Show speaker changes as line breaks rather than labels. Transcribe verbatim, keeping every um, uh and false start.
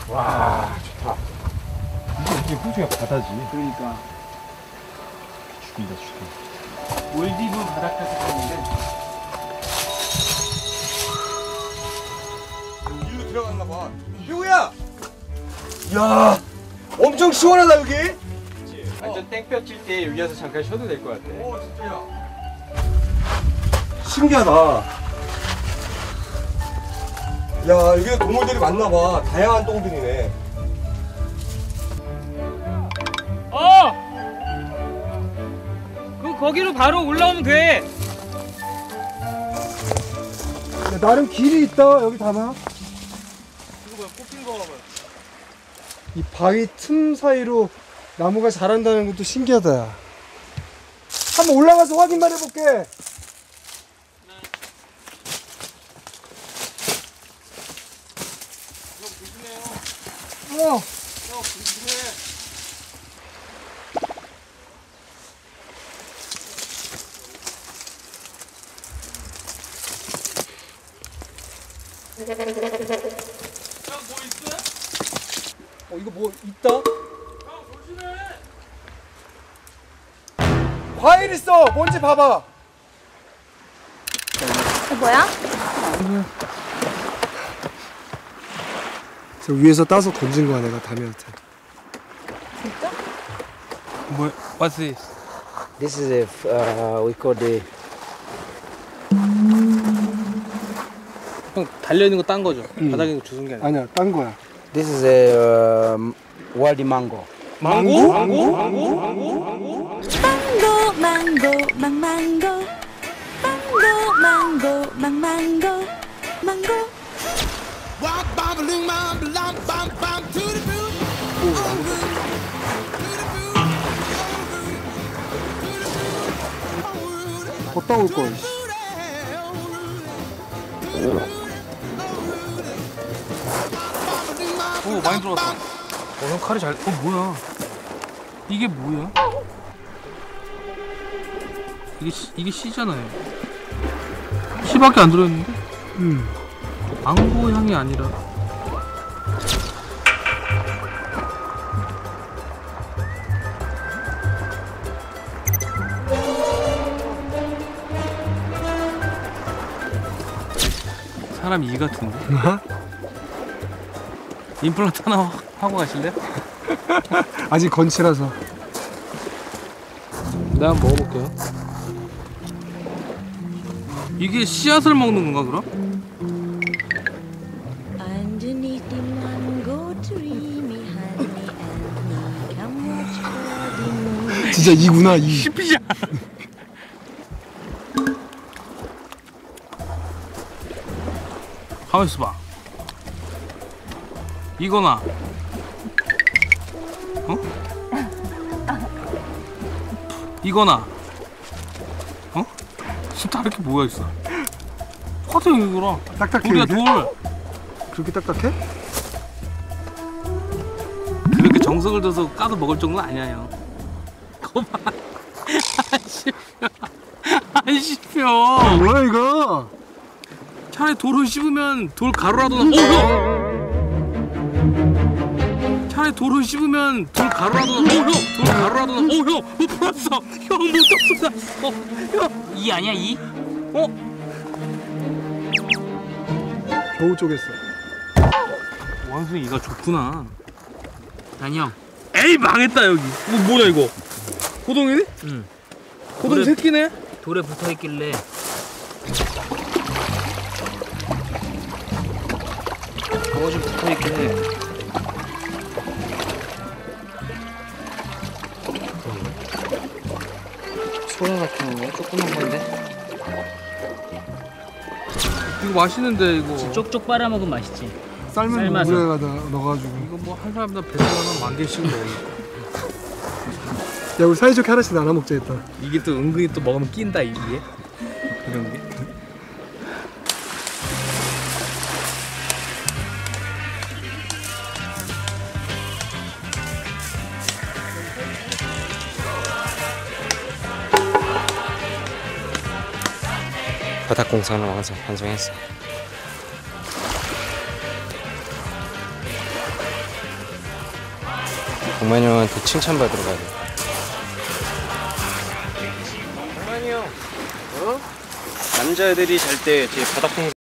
와, 좋다. 이게 이게 호주야 바다지.
그러니까.
죽인다, 죽인다.
몰디브 바닷가에서 갔는데.
일로 들어갔나 봐. 효우야! 야, 엄청 시원하다 여기.
완전 땡볕 칠 때 여기 와서 잠깐 쉬어도 될 것 같아.
오, 진짜야. 신기하다. 야, 여기 동물들이 많나 봐. 다양한 똥들이네.
어! 그 거기로 바로 올라오면 돼.
야, 나름 길이 있다. 여기 담아.
이거 뭐야? 꼽힌 거 봐봐.
이 바위 틈 사이로 나무가 자란다는 것도 신기하다. 야. 한번 올라가서 확인만 해볼게. 어.
형 조심해. 형뭐 있어?
어, 이거 뭐 있다?
형 조심해.
과일 있어. 뭔지 봐봐.
이거 뭐야?
저 위에서 따서 던진 거야 내가 다미한테.
진짜?
뭐? What's this?
This is a uh, we call the
형 달려 있는 거 딴 거죠?
응.
바닥에 주운 게 아니야.
아니야, 딴 거야.
this is a um, wild mango.
망고?
망고, 망고, 망고, 망망고, 망고, 망고, 망망고, 망고.
걷다 올 걸.
오 많이 들어왔다. 어, 형 칼이 잘. 어 뭐야? 이게 뭐야? 이게 씨, 이게 씨잖아요. 씨밖에 안 들어있는데?
음.
망고 향이 아니라. 사람 이 같은데? 임플란트 하나 하고 가실래요?
아직 건치라서.
내가 한번 먹어볼게요. 이게 씨앗을 먹는 건가 그럼?
Underneath the mango tree, me honey and me come watch for the moon.
진짜 이구나 이.
씹히자. 가만 있어봐. 이거나. 어? 이거나. 어? 진짜 다를 게 뭐가 있어? 똑같아 이거랑.
딱딱해.
돌이야
이게?
돌.
그렇게 딱딱해?
그렇게 정성을 들여서 까도 먹을 정도는 아니야 형. 거봐. 안 씹혀. 안 씹혀.
뭐야 이거?
차라리 돌을 씹으면 돌 가루라도 나. 오 형. 차라리 돌을 씹으면 돌 가루라도 나. 오 형. 돌 가루라도 나. 오 형. 못 풀었어. 형 못 풀었어. 형. 이 아니야 이? 어?
겨우 쪼갰어.
원숭이 이가 좋구나. 아니 형. 에이 망했다 여기. 뭐 뭐야 이거? 고동이네?
응.
고동
돌에-
새끼네?
돌에 붙어 있길래 저거 좀 붙어 있길래 소라 같은 거 조그만 건데
이거 맛있는데 이거.
쪽쪽 빨아 먹으면 맛있지.
삶은
삶아서.
물에다가 넣어가지고.
이거 뭐 한 사람당 배달하면 만 개씩 먹으니까.
야 우리 사이좋게 하나씩 나눠 먹자 했다.
이게 또 은근히 또 먹으면 낀다 이게. 이런 게.
바닥 공사는 완성 완성했어.
동만이 형한테 칭찬받으러 가야 돼. 동만이 형, 어? 남자애들이 잘 때 제 바닥 통